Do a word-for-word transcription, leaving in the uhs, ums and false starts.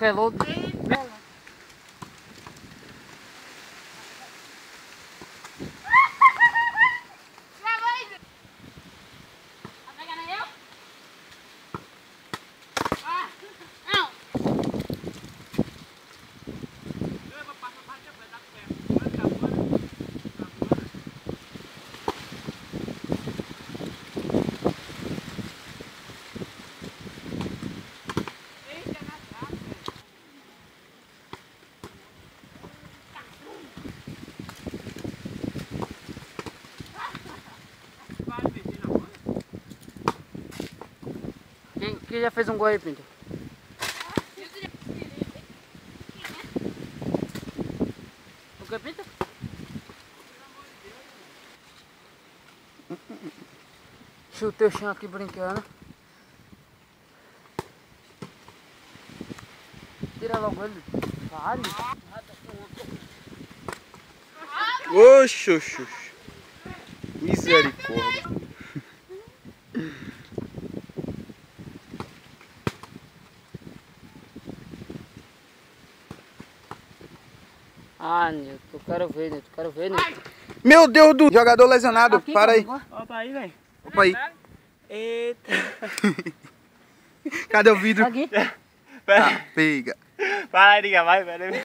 que é louco. Quem, quem já fez um gol aí, Pinto? O que, Pinto? Chutei o chão aqui brincando. Tira logo ele. Vale. Oxi, oxi, oxi. Misericórdia. Ah, Nilton, eu quero ver, Nilton, eu quero ver, Nilton. Meu Deus do jogador lesionado. Aqui, para aí. Ó, tá aí, velho. Opa aí. Eita. Cadê o vidro? Aqui. Tá, pega. Vai, diga, vai, velho.